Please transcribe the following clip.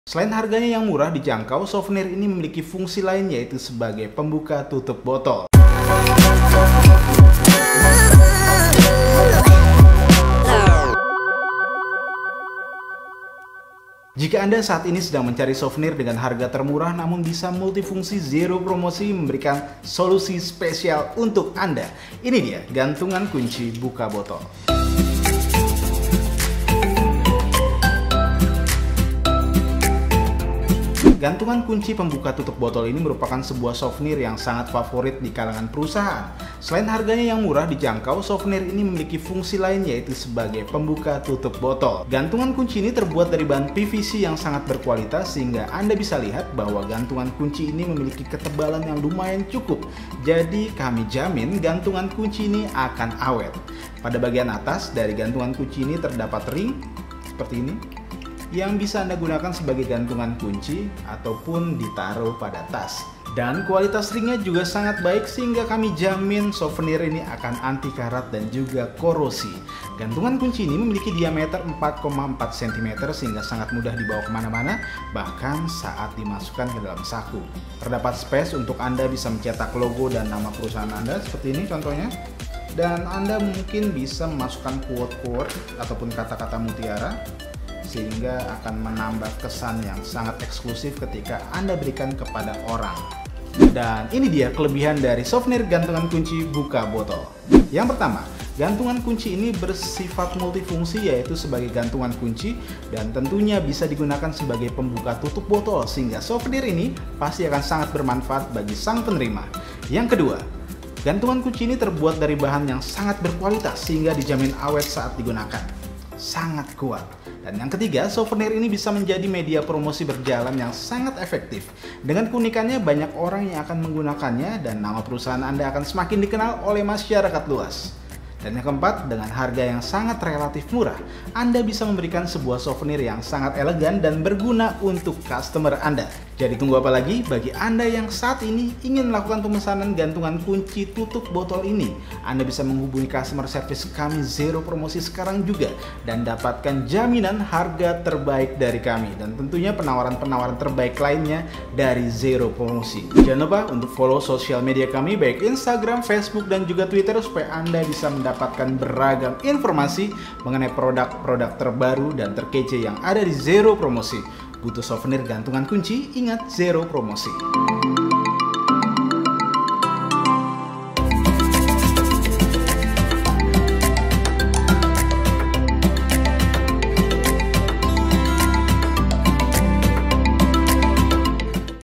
Selain harganya yang murah dijangkau, souvenir ini memiliki fungsi lain yaitu sebagai pembuka tutup botol. Jika Anda saat ini sedang mencari souvenir dengan harga termurah namun bisa multifungsi, Zero Promosi memberikan solusi spesial untuk Anda. Ini dia gantungan kunci buka botol. Gantungan kunci pembuka tutup botol ini merupakan sebuah souvenir yang sangat favorit di kalangan perusahaan. Selain harganya yang murah dijangkau, souvenir ini memiliki fungsi lain yaitu sebagai pembuka tutup botol. Gantungan kunci ini terbuat dari bahan PVC yang sangat berkualitas sehingga Anda bisa lihat bahwa gantungan kunci ini memiliki ketebalan yang lumayan cukup. Jadi kami jamin gantungan kunci ini akan awet. Pada bagian atas dari gantungan kunci ini terdapat ring seperti ini yang bisa Anda gunakan sebagai gantungan kunci ataupun ditaruh pada tas. Dan kualitas ringnya juga sangat baik sehingga kami jamin souvenir ini akan anti karat dan juga korosi. Gantungan kunci ini memiliki diameter 4,4 cm sehingga sangat mudah dibawa kemana-mana, bahkan saat dimasukkan ke dalam saku. Terdapat space untuk Anda bisa mencetak logo dan nama perusahaan Anda seperti ini contohnya. Dan Anda mungkin bisa memasukkan quote-quote ataupun kata-kata mutiara sehingga akan menambah kesan yang sangat eksklusif ketika Anda berikan kepada orang. Dan ini dia kelebihan dari souvenir gantungan kunci buka botol. Yang pertama, gantungan kunci ini bersifat multifungsi yaitu sebagai gantungan kunci dan tentunya bisa digunakan sebagai pembuka tutup botol sehingga souvenir ini pasti akan sangat bermanfaat bagi sang penerima. Yang kedua, gantungan kunci ini terbuat dari bahan yang sangat berkualitas sehingga dijamin awet saat digunakan. Sangat kuat. Dan yang ketiga, souvenir ini bisa menjadi media promosi berjalan yang sangat efektif. Dengan keunikannya, banyak orang yang akan menggunakannya dan nama perusahaan Anda akan semakin dikenal oleh masyarakat luas. Dan yang keempat, dengan harga yang sangat relatif murah, Anda bisa memberikan sebuah souvenir yang sangat elegan dan berguna untuk customer Anda. Jadi tunggu apa lagi? Bagi Anda yang saat ini ingin melakukan pemesanan gantungan kunci tutup botol ini, Anda bisa menghubungi customer service kami Zero Promosi sekarang juga dan dapatkan jaminan harga terbaik dari kami dan tentunya penawaran-penawaran terbaik lainnya dari Zero Promosi. Jangan lupa untuk follow sosial media kami baik Instagram, Facebook, dan juga Twitter supaya Anda bisa mendapatkan beragam informasi mengenai produk-produk terbaru dan terkece yang ada di Zero Promosi. Butuh souvenir gantungan kunci? Ingat Zero Promosi.